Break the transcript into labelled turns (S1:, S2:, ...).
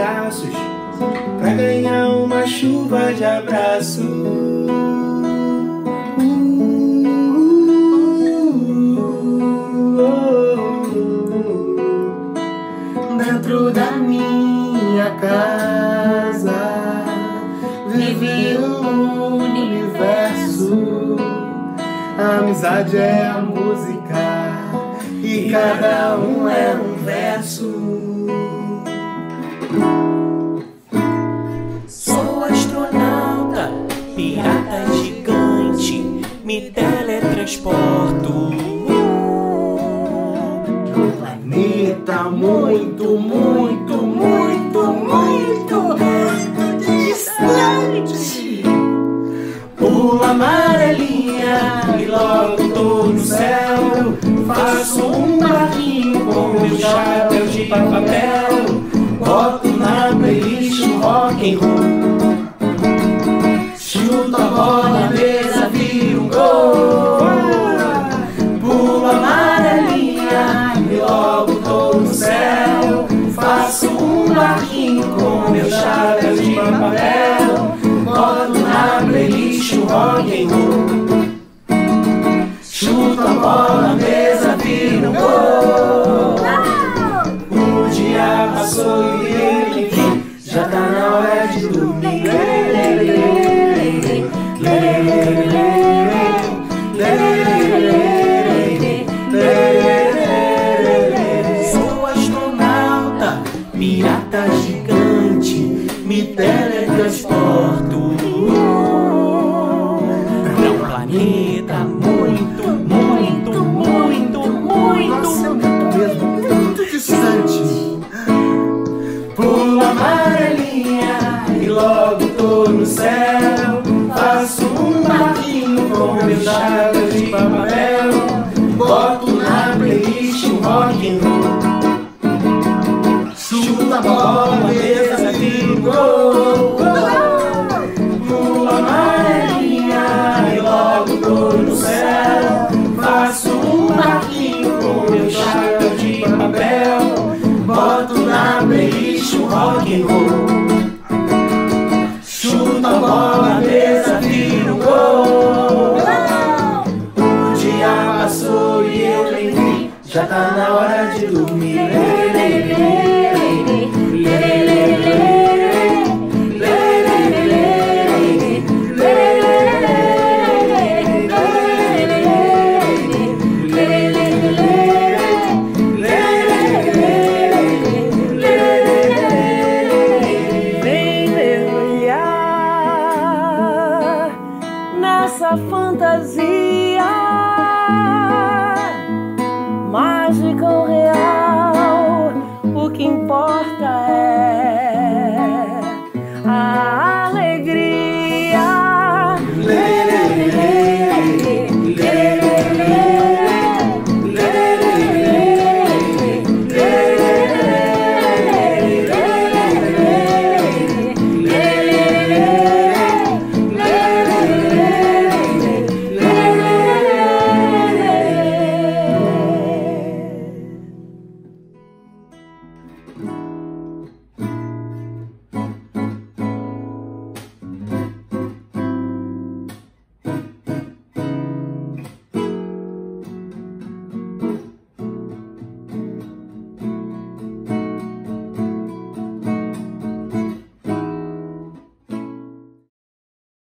S1: braços pra ganhar uma chuva de abraço. Dentro da minha casa vive um universo. A amizade é a música e cada um é um verso.
S2: Sou astronauta, pirata gigante, me teletransporto
S1: De um planeta muito, muito, muito, muito, muito distante. Pulo a amarelinha e logo tô no céu. Faço um barquinho com meu chapéu de papel. Boto na playlist um rock and roll. Chuto a bola na mesa, vira um gol. Pulo a amarelinha e logo tô no céu. Faço um barquinho com meu chapéu de papel. Boto na playlist um rock and roll. Chuto a bola na mesa, vira um gol. O dia passou e ele enfim, já tá na hora de dormir. Sou astronauta, pirata gigante, me teletransporto pra um planeta muito, muito, muito, muito, muito distante. Pulo a amarelinha e logo tô no céu. Faço um barquinho com meu chapéu de papel. Boto na playlist um rock and roll. Chuta a bola na mesa, vira um gol. Pulo a amarelinha e logo tô no céu. Faço um barquinho com meu chapéu de papel. Boto na playlist um rock and roll. Chuta a bola na mesa, vira um gol. O dia passou e eu nem vi, já tá na hora de dormir.
S2: nessa fantasia.